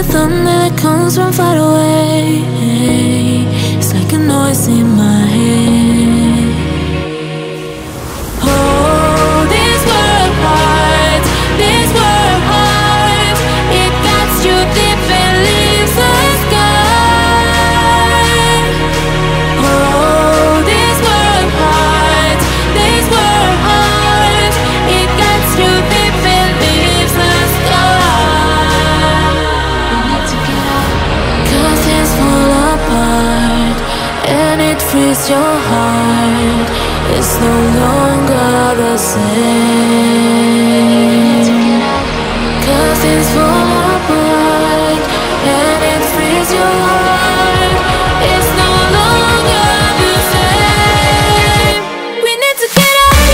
rhythm that comes from far away. It's like a noise in my head. Oh, this world heart, this world heart, it cuts you deep and leaves the sky. Oh, this world heart, this world heart, it cuts you deep and leaves the sky. We need to get out, 'cause it's fall apart and it frees your heart. It's no longer the same. 'Cause it's fall apart and it frees your heart. It's no longer the same. We need to get out of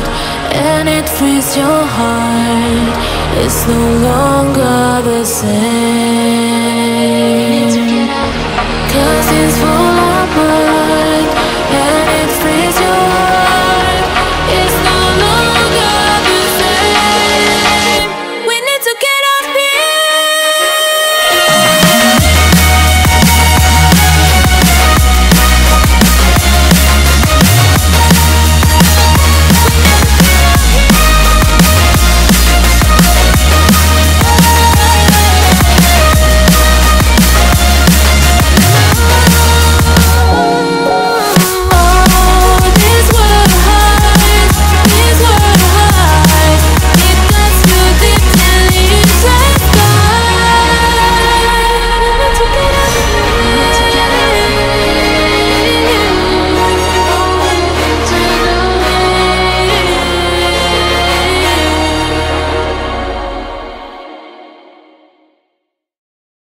your heart. It's no longer the same.